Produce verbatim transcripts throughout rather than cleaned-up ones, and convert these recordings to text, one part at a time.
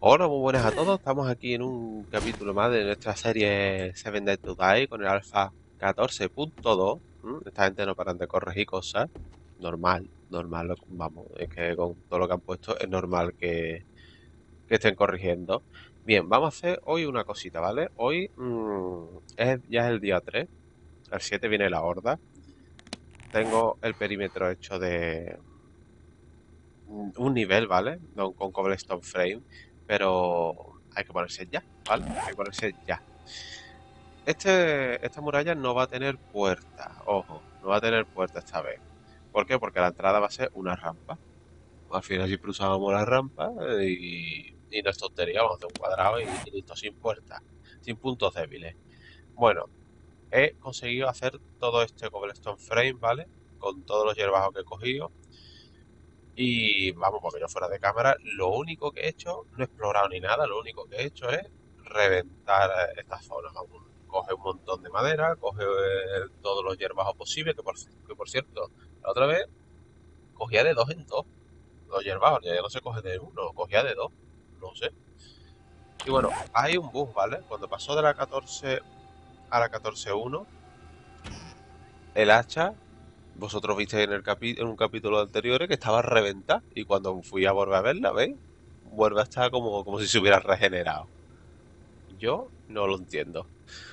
Hola, muy buenas a todos. Estamos aquí en un capítulo más de nuestra serie Seven Days to Die con el alfa catorce punto dos. ¿m? Esta gente no paran de corregir cosas. Normal, normal. lo- Vamos, es que con todo lo que han puesto es normal que, que estén corrigiendo. Bien, vamos a hacer hoy una cosita, ¿vale? Hoy mm, es, ya es el día tres. El siete viene la horda. Tengo el perímetro hecho de mm, un nivel, ¿vale? No, con cobblestone frame, pero hay que ponerse ya, ¿vale? Hay que ponerse ya. Este, esta muralla no va a tener puerta, ojo, no va a tener puerta esta vez. ¿Por qué? Porque la entrada va a ser una rampa. Al final siempre usábamos la rampa y, y no es tontería, vamos a hacer un cuadrado y, y listo, sin puerta, sin puntos débiles. Bueno, he conseguido hacer todo este cobblestone frame, ¿vale? Con todos los hierbajos que he cogido. Y vamos, porque yo fuera de cámara, lo único que he hecho, no he explorado ni nada, lo único que he hecho es reventar eh, esta zona. Vamos, coge un montón de madera, coge eh, todos los hierbajos posibles, que por, que por cierto, la otra vez cogía de dos en dos los hierbajos, ya no se coge de uno, cogía de dos, no sé. Y bueno, hay un bug, ¿vale? Cuando pasó de la catorce a la catorce punto uno, el hacha, vosotros visteis en, el capi- en un capítulo anterior que estaba reventada y cuando fui a volver a verla, ¿veis? Vuelve a estar como, como si se hubiera regenerado. Yo no lo entiendo,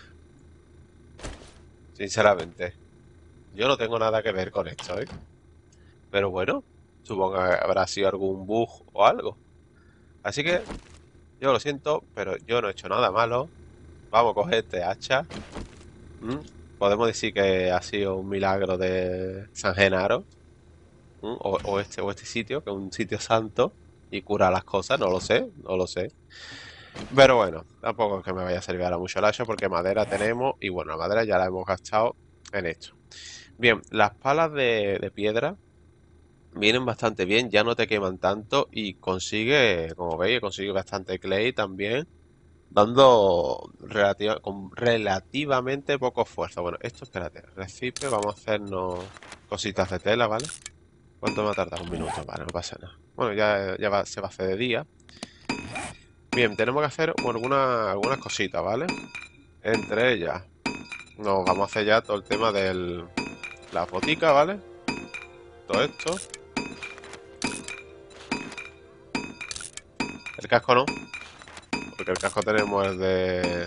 sinceramente. Yo no tengo nada que ver con esto, ¿eh? Pero bueno, supongo que habrá sido algún bug o algo. Así que yo lo siento, pero yo no he hecho nada malo. Vamos a coger este hacha. ¿m? Podemos decir que ha sido un milagro de San Genaro. ¿m? O, o este, o este sitio, que es un sitio santo y cura las cosas, no lo sé, no lo sé. Pero bueno, tampoco es que me vaya a servir ahora mucho el hacha porque madera tenemos y bueno, la madera ya la hemos gastado en esto. Bien, las palas de, de piedra vienen bastante bien, ya no te queman tanto y consigue, como veis, consigue bastante clay también, dando relativa- con relativamente poco esfuerzo. Bueno, esto, espérate, recipe, vamos a hacernos cositas de tela, ¿vale? ¿Cuánto me va a tardar? Un minuto, vale, no pasa nada. Bueno, ya, ya va- se va a hacer de día. Bien, tenemos que hacer alguna- algunas cositas, ¿vale? Entre ellas, nos vamos a hacer ya todo el tema de las boticas, ¿vale? Todo esto. El casco no, porque el casco tenemos el de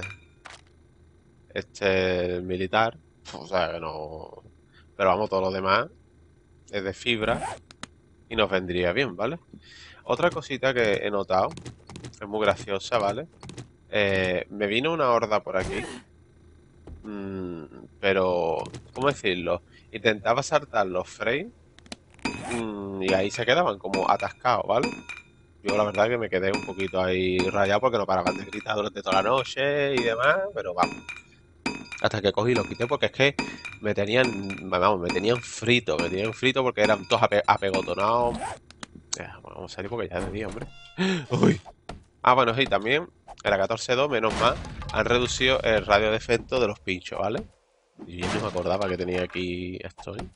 este el militar. O sea que no. Pero vamos, todo lo demás es de fibra y nos vendría bien, ¿vale? Otra cosita que he notado, es muy graciosa, ¿vale? Eh, me vino una horda por aquí, mm, pero, ¿cómo decirlo? Intentaba saltar los frames mm, y ahí se quedaban como atascados, ¿vale? Yo la verdad que me quedé un poquito ahí rayado porque no paraban de gritar durante toda la noche y demás, pero vamos, hasta que cogí y lo quité porque es que me tenían, vamos, me tenían frito, me tenían frito porque eran todos ape- apegotonados. Eh, bueno, vamos a salir porque ya es de día, hombre. Uy. Ah, bueno, sí, también en la catorce punto dos, menos mal, han reducido el radio de efecto de los pinchos, ¿vale? Y yo no me acordaba que tenía aquí esto, ¿eh?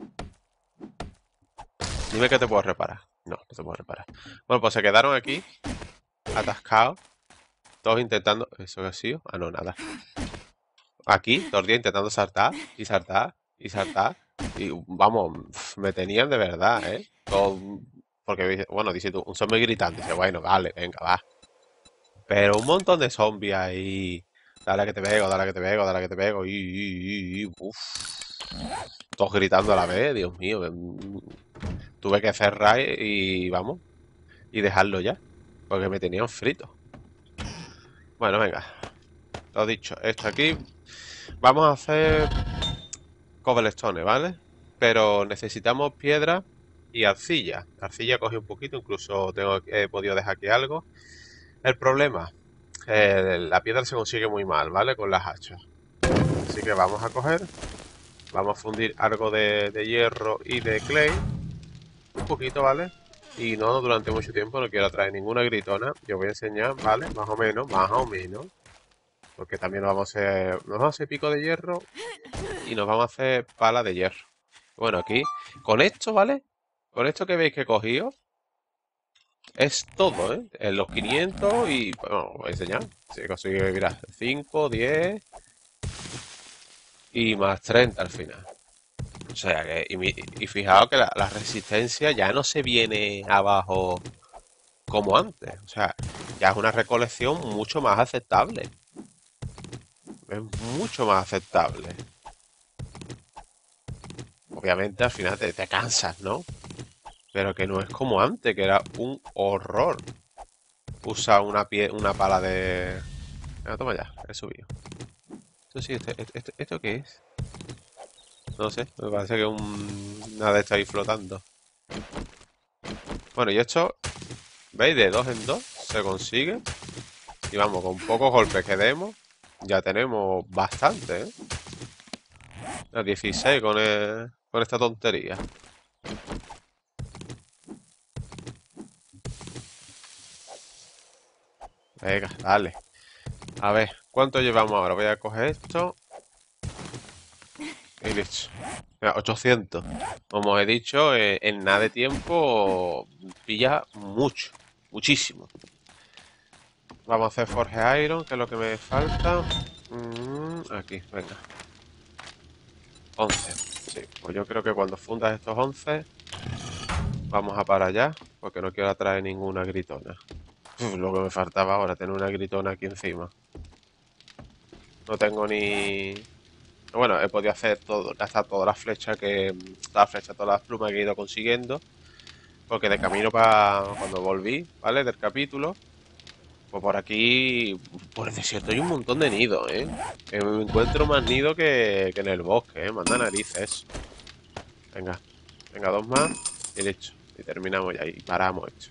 Dime que te puedo reparar. No, no te puedo reparar. Bueno, pues se quedaron aquí, atascados, todos intentando. ¿Eso qué ha sido? Ah, no, nada. Aquí, todo el día intentando saltar y saltar y saltar. Y vamos, pf, me tenían de verdad, ¿eh? Todo- porque, dice- bueno, dice tú, un zombie gritando. Dice, bueno, vale, venga, va. Pero un montón de zombies ahí. Dale que te pego, dale que te pego, dale que te pego. Y, y, y, y, uf. Todos gritando a la vez, Dios mío. que, mm, Tuve que cerrar y, vamos, y dejarlo ya. Porque me tenían frito. Bueno, venga. Lo dicho, esto aquí. Vamos a hacer cobblestone, ¿vale? Pero necesitamos piedra y arcilla. Arcilla cogí un poquito, incluso tengo, he podido dejar aquí algo. El problema, eh, la piedra se consigue muy mal, ¿vale? Con las hachas. Así que vamos a coger, vamos a fundir algo de, de hierro y de clay, un poquito, ¿vale? Y no durante mucho tiempo, no quiero traer ninguna gritona. Yo voy a enseñar, ¿vale? Más o menos, más o menos. Porque también nos vamos a hacer, nos vamos a hacer pico de hierro y nos vamos a hacer pala de hierro. Bueno, aquí, con esto, ¿vale? Con esto que veis que he cogido, Es todo, ¿eh? En los quinientos y... Bueno, os voy a enseñar. Si consigo, mira, cinco, diez y más treinta al final. O sea que... Y, mi- y fijaos que la, la resistencia ya no se viene abajo como antes. O sea, ya es una recolección mucho más aceptable. Es mucho más aceptable. Obviamente al final te, te cansas, ¿no? Pero que no es como antes, que era un horror usar una pie, una pala de... Venga, toma ya, he subido. Esto sí, esto, esto, ¿esto qué es? No sé, me parece que un... nada está ahí flotando. Bueno, y esto, ¿veis? De dos en dos se consigue. Y vamos, con pocos golpes que demos, ya tenemos bastante, ¿eh? A dieciséis con, el- con esta tontería. Venga, dale. A ver, ¿cuánto llevamos ahora? Voy a coger esto y listo. Mira, ochocientos. Como he dicho, eh, en nada de tiempo pilla mucho, muchísimo. Vamos a hacer Forge Iron, que es lo que me falta. Mm, aquí, venga. once. Sí, pues yo creo que cuando fundas estos once, vamos a para allá, porque no quiero atraer ninguna gritona. Uf, lo que me faltaba ahora, tener una gritona aquí encima. No tengo ni... Bueno, he podido hacer todo, gastar todas las flechas que... Todas las flechas, todas las plumas que he ido consiguiendo. Porque de camino para cuando volví, ¿vale? Del capítulo, pues por aquí, por el desierto hay un montón de nidos, ¿eh? Que me encuentro más nidos que, que en el bosque, ¿eh? Manda narices. Venga, venga, dos más y listo. Y terminamos ya y paramos esto.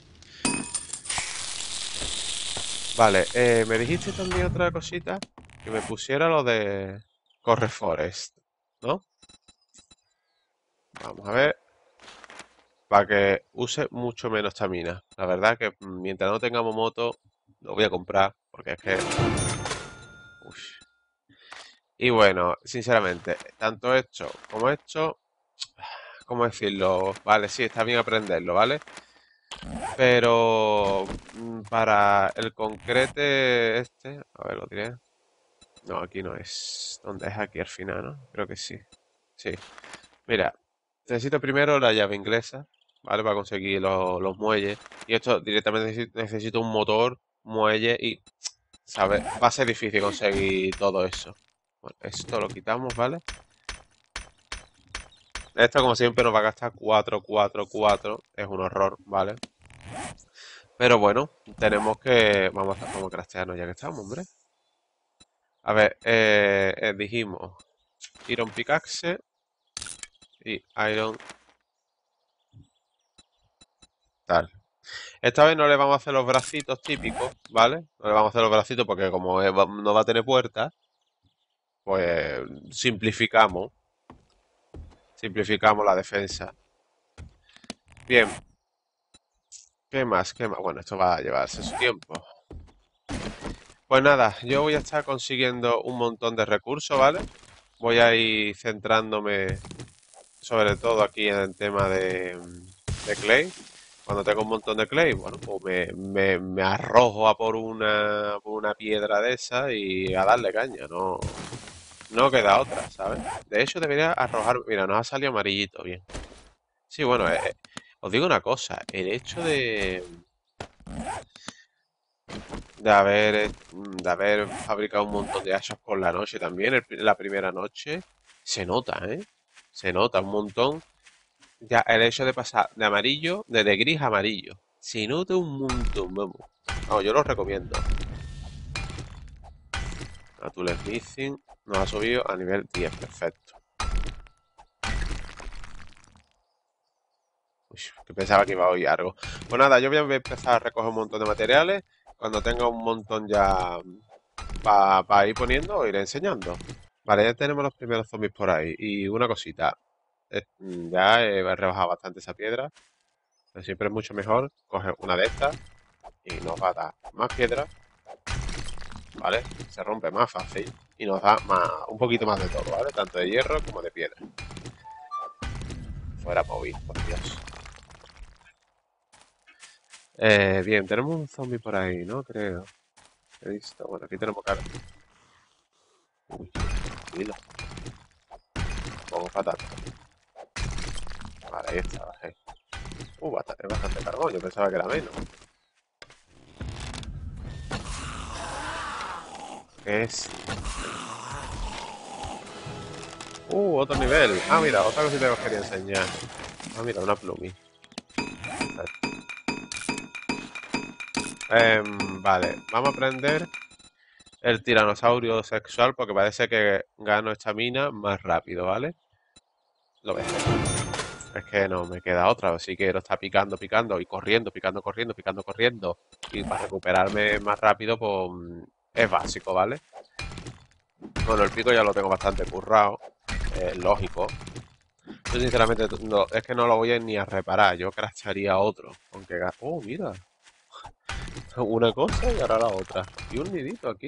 Vale, eh, me dijiste también otra cosita, que me pusiera lo de Corre Forest, ¿no? Vamos a ver, para que use mucho menos estamina. La verdad que mientras no tengamos moto, lo voy a comprar, porque es que... Uff. Y bueno, sinceramente, tanto esto como esto, ¿cómo decirlo? Vale, sí, está bien aprenderlo, ¿vale? Pero mm, para el concrete este, a ver, lo diré. No, aquí no es. ¿Dónde es? Aquí al final, ¿no? Creo que sí. Sí. Mira, necesito primero la llave inglesa, ¿vale? Para conseguir los, los muelles. Y esto directamente necesi- necesito un motor, muelle y, ¿sabes? Va a ser difícil conseguir todo eso. Bueno, esto lo quitamos, ¿vale? Esto, como siempre, nos va a gastar cuatro, cuatro, cuatro. Es un horror, ¿vale? Pero bueno, tenemos que... Vamos a, vamos a craftearnos ya que estamos, hombre. A ver, eh, eh, dijimos Iron Pickaxe y Iron tal. Esta vez no le vamos a hacer los bracitos típicos, ¿vale? No le vamos a hacer los bracitos porque como es- va- no va a tener puerta, pues simplificamos, simplificamos la defensa. Bien, ¿qué más? ¿Qué más? Bueno, esto va a llevarse su tiempo. Pues nada, yo voy a estar consiguiendo un montón de recursos, ¿vale? Voy a ir centrándome sobre todo aquí en el tema de, de Clay. Cuando tengo un montón de Clay, bueno, pues me, me- me arrojo a por una, por una piedra de esa y a darle caña, no, no queda otra, ¿sabes? De hecho, debería arrojar, mira, nos ha salido amarillito, bien. Sí, bueno, eh, eh, os digo una cosa, el hecho de, de haber, eh, de haber fabricado un montón de hachas por la noche también, el pri- la primera noche, se nota, ¿eh? Se nota un montón. Ya, el hecho de pasar de amarillo, de, de gris a amarillo. Se nota un montón, vamos. Vamos, yo lo recomiendo. A tu Missing nos ha subido a nivel diez, perfecto. Uy, que pensaba que iba a oír algo. Pues nada, yo voy a empezar a recoger un montón de materiales. Cuando tenga un montón ya para ir poniendo, os iré enseñando. Vale, ya tenemos los primeros zombies por ahí. Y una cosita, eh, ya he rebajado bastante esa piedra, pero siempre es mucho mejor coger una de estas y nos va a dar más piedra, ¿vale? Se rompe más fácil y nos da más, un poquito más de todo, ¿vale? Tanto de hierro como de piedra. Fuera móvil, por Dios. Eh, bien, tenemos un zombie por ahí, ¿no? Creo. He visto. Bueno, aquí tenemos cara. Uy, tranquilo. Vamos patata. Vale, ahí está, bajé. Uh, bastante, bastante carbón. Yo pensaba que era menos. ¿Qué es? Uh, otro nivel. Ah, mira, otra cosita que os quería enseñar. Ah, mira, una plumi. Em, vale, vamos a aprender el tiranosaurio sexual porque parece que gano esta mina más rápido, ¿vale? Lo ves. Es que no me queda otra, así que lo está picando, picando y corriendo, picando, corriendo, picando, corriendo. Y para recuperarme más rápido, pues mm, es básico, ¿vale? Bueno, el pico ya lo tengo bastante currado, es lógico. Yo sinceramente no, es que no lo voy a ni a reparar, yo craftaría otro. Aunque... ga- Oh, mira, una cosa y ahora la otra. Y un nidito aquí.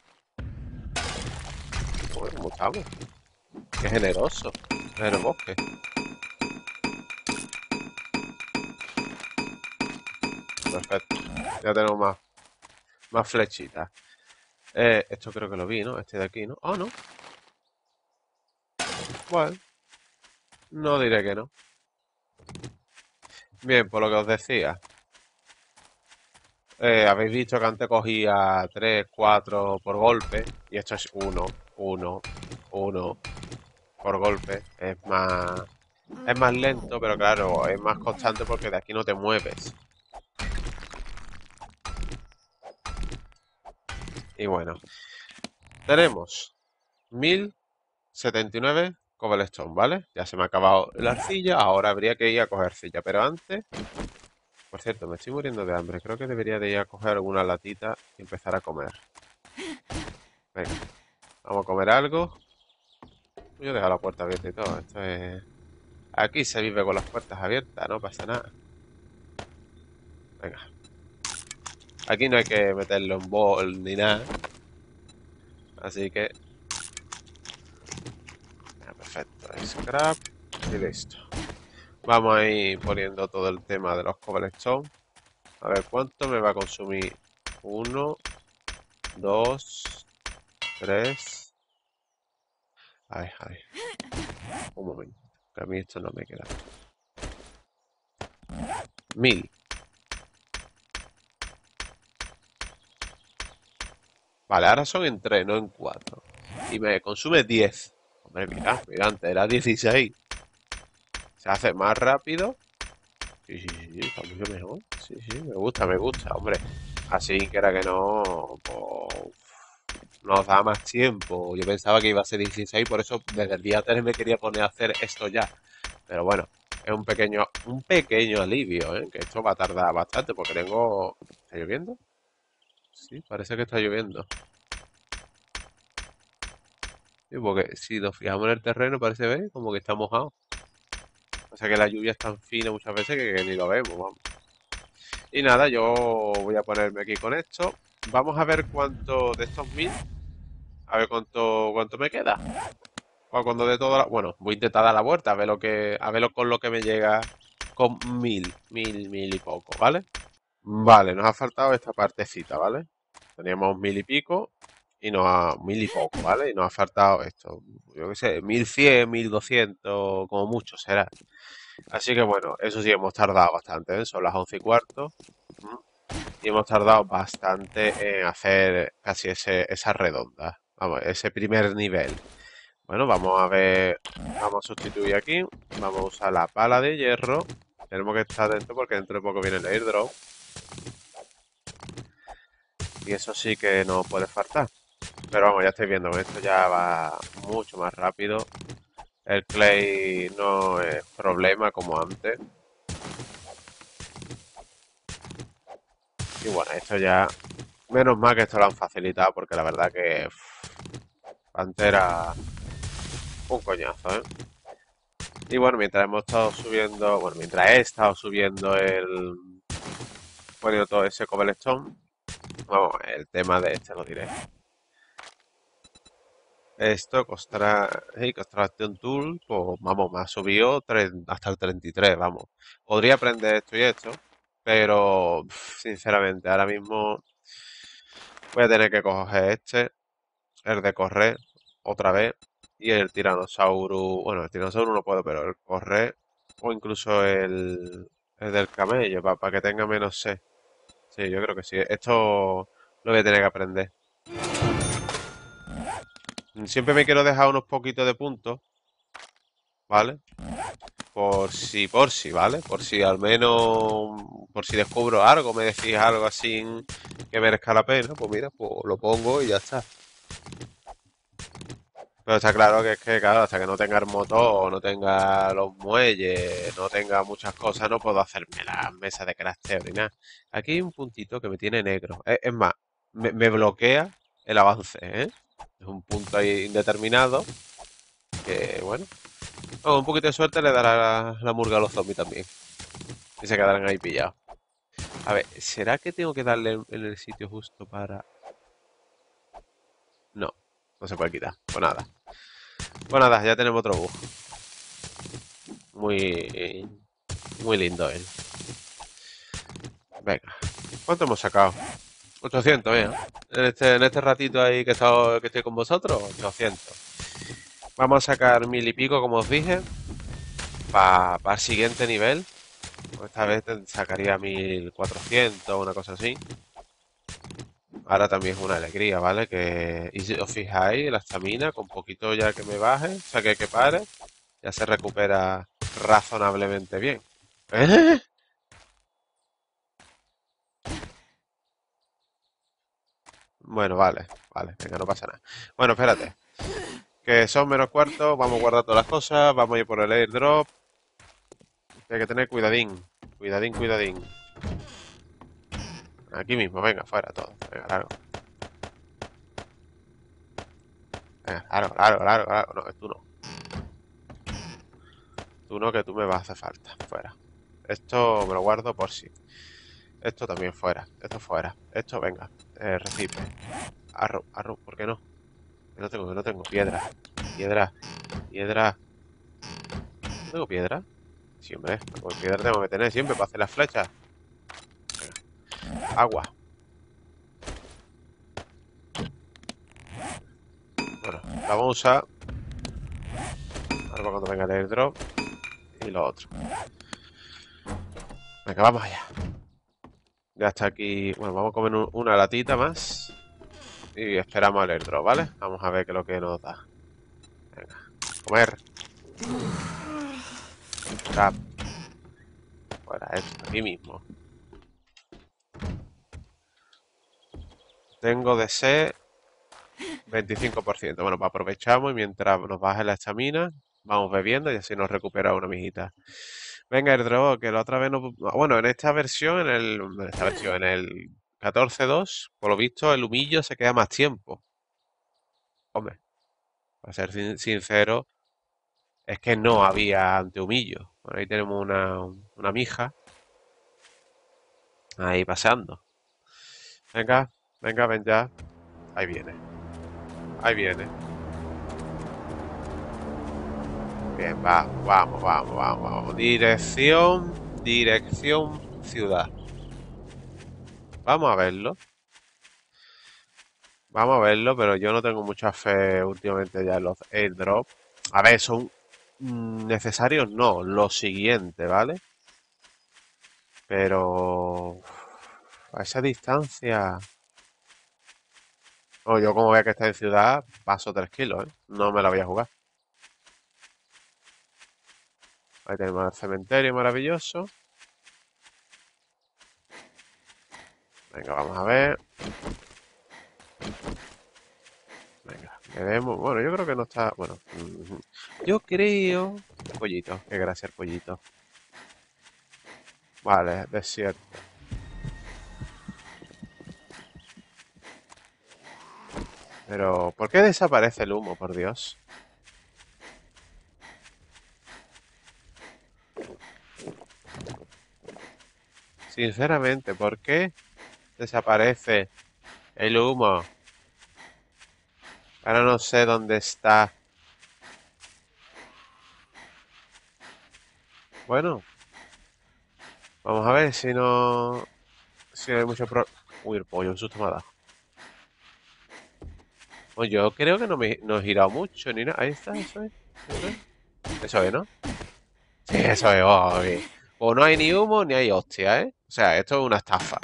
Joder, ¿cómo estamos? Qué generoso. En el bosque. Perfecto. Ya tenemos más, más flechitas. Eh, esto creo que lo vi, ¿no? Este de aquí, ¿no? Ah, no. Bueno, no diré que no. Bien, por lo que os decía. Eh, habéis visto que antes cogía tres, cuatro por golpe. Y esto es uno, uno, uno por golpe. Es más, es más lento, pero claro, es más constante porque de aquí no te mueves. Y bueno, tenemos mil setenta y nueve cobblestone, ¿vale? Ya se me ha acabado la arcilla, ahora habría que ir a coger arcilla, pero antes, por cierto, me estoy muriendo de hambre, creo que debería de ir a coger alguna latita y empezar a comer. Venga, vamos a comer algo. Yo he dejado la puerta abierta y todo, esto es... Aquí se vive con las puertas abiertas, no pasa nada. Venga, aquí no hay que meterlo en bol ni nada, así que... Venga, perfecto, scrap y listo. Vamos a ir poniendo todo el tema de los cobblestone. A ver, ¿cuánto me va a consumir? Uno, dos, tres. Ay, ay. Un momento. Que a mí esto no me queda. Mil. Vale, ahora son en tres, no en cuatro. Y me consume diez. Hombre, mira, mira, antes era dieciséis. Se hace más rápido. Sí, sí, sí, está mucho mejor. Sí, sí, me gusta, me gusta, hombre. Así que era que no, pues, nos da más tiempo. Yo pensaba que iba a ser dieciséis, por eso desde el día tres me quería poner a hacer esto ya. Pero bueno, es un pequeño, un pequeño alivio, ¿eh? Que esto va a tardar bastante porque tengo... ¿Está lloviendo? Sí, parece que está lloviendo. Sí, porque si nos fijamos en el terreno parece ver como que está mojado. O sea que la lluvia es tan fina muchas veces que, que ni lo vemos, vamos. Y nada, yo voy a ponerme aquí con esto. Vamos a ver cuánto de estos mil, a ver cuánto, cuánto me queda. O cuando de todo la... Bueno, voy a intentar dar la vuelta, a ver lo que, a ver lo- con lo que me llega con mil, mil, mil y poco, ¿vale? Vale, nos ha faltado esta partecita, ¿vale? Teníamos mil y pico y nos ha... Mil y poco, ¿vale? Y nos ha faltado esto, yo qué sé, mil cien, mil doscientos, como mucho será. Así que bueno, eso sí, hemos tardado bastante, ¿eh? Son las once y cuarto. ¿M? Y hemos tardado bastante en hacer casi ese, esa redonda. Vamos, ese primer nivel. Bueno, vamos a ver, vamos a sustituir aquí. Vamos a usar la pala de hierro. Tenemos que estar atentos porque dentro de poco viene el airdrop. Y eso sí que no puede faltar. Pero vamos, ya estoy viendo, con esto ya va mucho más rápido. El clay no es problema como antes. Y bueno, esto ya... Menos mal que esto lo han facilitado porque la verdad que... uff, antes era un coñazo, ¿eh? Y bueno, mientras hemos estado subiendo... Bueno, mientras he estado subiendo el... Poniendo todo ese cobblestone. Vamos, el tema de este lo diré. Esto costará, hey, Construction Tool, pues vamos, me ha subido tre- hasta el treinta y tres, vamos. Podría aprender esto y esto, Pero, pf, sinceramente, ahora mismo voy a tener que coger este, el de correr, otra vez, y el tiranosaurio. Bueno, el tiranosaurio no puedo, pero el correr, o incluso el, el del camello, para que tenga menos sed. Sí, yo creo que sí. Esto lo voy a tener que aprender. Siempre me quiero dejar unos poquitos de puntos, ¿vale? Por si, por si, ¿vale? Por si al menos, por si descubro algo, me decís algo así que merezca la pena, pues mira, pues lo pongo y ya está. Pero está claro que es que, claro, hasta que no tenga el motor, no tenga los muelles, no tenga muchas cosas, no puedo hacerme las mesas de crafteo ni nada. Aquí hay un puntito que me tiene negro. Es, es más, me, me bloquea el avance, ¿eh? Es un punto ahí indeterminado que, bueno, con un poquito de suerte le dará la, la murga a los zombies también. Y se quedarán ahí pillados. A ver, ¿será que tengo que darle en en el sitio justo para...? No, no se puede quitar. Pues nada. Pues nada, ya tenemos otro bug. Muy... Muy lindo él. Venga. ¿Cuánto hemos sacado? ochocientos, mira. En este, en este ratito ahí que, he estado- que estoy con vosotros, ochocientos. Vamos a sacar mil y pico, como os dije, para el siguiente nivel. Esta vez te- sacaría mil cuatrocientos, una cosa así. Ahora también es una alegría, ¿vale? Que, y si os fijáis, la estamina, con poquito ya que me baje, o sea que, que pare, ya se recupera razonablemente bien. ¿Eh? Bueno, vale, vale, venga, no pasa nada. Bueno, espérate, que son menos cuartos, vamos a guardar todas las cosas, vamos a ir por el airdrop, hay que tener cuidadín, cuidadín, cuidadín. Aquí mismo, venga, fuera todo, venga, largo, venga, largo, largo, largo, largo, no, tú no, tú no, que tú me vas a hacer falta, fuera. Esto me lo guardo por si. Esto también fuera, esto fuera, esto venga, eh, recipe, arro, arro, ¿por qué no? Que no tengo, que no tengo, piedra, piedra, piedra, ¿no tengo piedra? Sí, hombre, pues piedra tengo que tener siempre para hacer las flechas. Agua. Bueno, la vamos a usar ahora para cuando venga el airdrop y lo otro. Venga, vamos allá. Ya está aquí. Bueno, vamos a comer un- una latita más y esperamos al airdrop, ¿vale? Vamos a ver qué es lo que nos da. Venga, comer. Trap. Fuera esto, aquí mismo. Tengo de sed veinticinco por ciento. Bueno, pues aprovechamos y mientras nos baje la estamina, vamos bebiendo y así nos recupera una mijita. Venga, airdrop, que la otra vez no... Bueno, en esta versión, en el... En esta versión, en el catorce punto dos, por lo visto, el humillo se queda más tiempo. Hombre, para ser sin- sincero, es que no había antehumillo. Bueno, ahí tenemos una, una mija ahí pasando. Venga, venga, ven ya. Ahí viene, ahí viene. Bien, vamos, vamos, vamos, vamos, vamos. Dirección, dirección, ciudad. Vamos a verlo, vamos a verlo, pero yo no tengo mucha fe últimamente ya en los airdrops. A ver, son mm, necesarios, no, lo siguiente, ¿vale? Pero a esa distancia... Oh, yo como vea que está en ciudad, paso tres kilos, ¿eh? No me la voy a jugar. Ahí tenemos el cementerio maravilloso. Venga, vamos a ver. Venga, veremos. Bueno, yo creo que no está... Bueno, mm, yo creo... Pollito, qué gracia el pollito. Vale, desierto. Pero, ¿por qué desaparece el humo, por Dios? Sinceramente, ¿por qué desaparece el humo? Ahora no sé dónde está. Bueno, Vamos a ver si no... Si no hay mucho pro... Uy, el pollo, un susto me ha dado. Pues yo creo que no me no he girado mucho ni nada. Ahí está, eso es. Eso es, eso es, ¿no? Sí, eso es, oh, bien. Pues no hay ni humo ni hay hostia, ¿eh? O sea, esto es una estafa.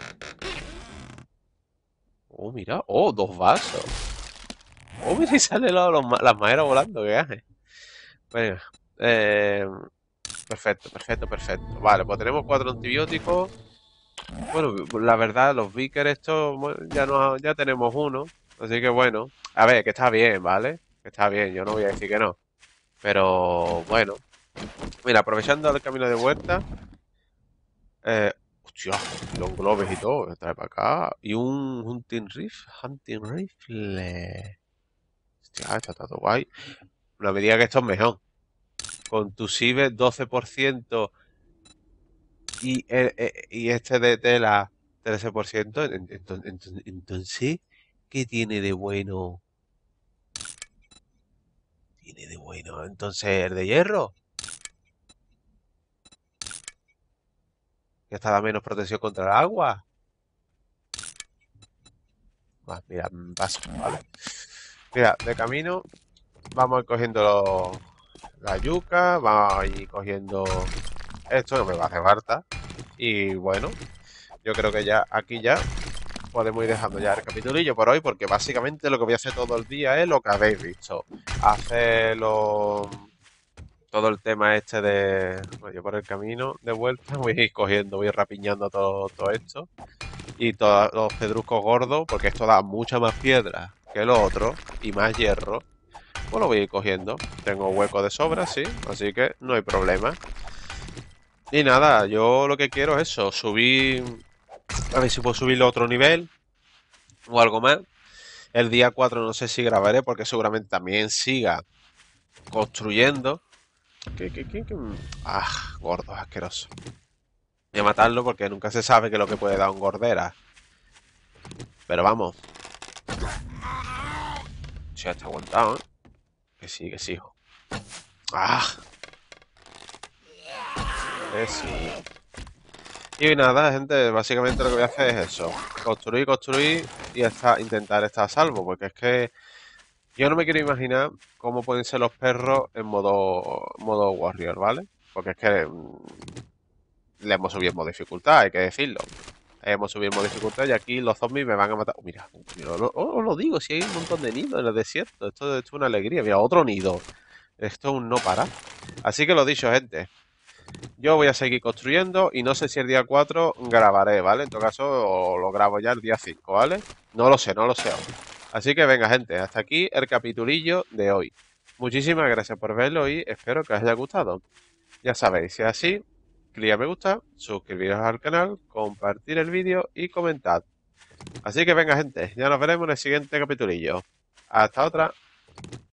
Oh, mira. Oh, dos vasos. Oh, mira, y salen los, los ma- las maderas volando, ¿qué hace? Venga. Eh, perfecto, perfecto, perfecto. Vale, pues tenemos cuatro antibióticos. Bueno, la verdad, los Vickers estos bueno, ya no, ya tenemos uno. Así que bueno. A ver, que está bien, ¿vale? Que está bien, yo no voy a decir que no. Pero bueno. Mira, aprovechando el camino de vuelta. Eh, hostia, los globes y todo, me trae para acá. Y un hunting rifle. Hunting rifle. Hostia, está todo guay. Una medida que esto es mejor. Con tu Cibe doce por ciento y, eh, eh, y este de tela trece por ciento. en- ento- ento- Entonces, ¿qué tiene de bueno? Tiene de bueno. Entonces, el de hierro, que está da menos protección contra el agua. Ah, mira, mm, paso, vale. Mira, de camino vamos a ir cogiendo los- la yuca, vamos a ir cogiendo esto que me va a hacer falta. Y bueno, yo creo que ya aquí ya podemos ir dejando ya el capitulillo por hoy, porque básicamente lo que voy a hacer todo el día es lo que habéis visto. Hacer lo- todo el tema este de... Bueno, yo por el camino de vuelta voy a ir cogiendo, voy a ir rapiñando todo, todo esto. Y todos los pedruscos gordos, porque esto da mucha más piedra que lo otro y más hierro. Pues lo voy a ir cogiendo. Tengo hueco de sobra, sí, así que no hay problema. Y nada, yo lo que quiero es eso, subir... A ver si puedo subirlo a otro nivel o algo más. El día cuatro no sé si grabaré porque seguramente también siga construyendo. ¿Qué, qué, qué, qué? Ah, gordo, asqueroso. Voy a matarlo porque nunca se sabe qué es lo que puede dar un gordera. Pero vamos. Si está aguantado, ¿eh? Que sí, que sí, hijo. Ah, que sí. Y nada, gente, básicamente lo que voy a hacer es eso. Construir, construir y estar, intentar estar a salvo. Porque es que yo no me quiero imaginar cómo pueden ser los perros en modo, modo Warrior, ¿vale? Porque es que mm, le hemos subido en modo dificultad, hay que decirlo. Hemos subido en modo dificultad y aquí los zombies me van a matar. Oh, mira, mira, os lo, os lo digo, si hay un montón de nidos en el desierto. Esto, esto es una alegría. Mira, otro nido. Esto es un no para. Así que lo dicho, gente. Yo voy a seguir construyendo y no sé si el día cuatro grabaré, ¿vale? En todo caso, o lo grabo ya el día cinco, ¿vale? No lo sé, no lo sé aún. Así que venga, gente, hasta aquí el capitulillo de hoy. Muchísimas gracias por verlo y espero que os haya gustado. Ya sabéis, si es así, clic a me gusta, suscribiros al canal, compartir el vídeo y comentad. Así que venga, gente, ya nos veremos en el siguiente capitulillo. Hasta otra.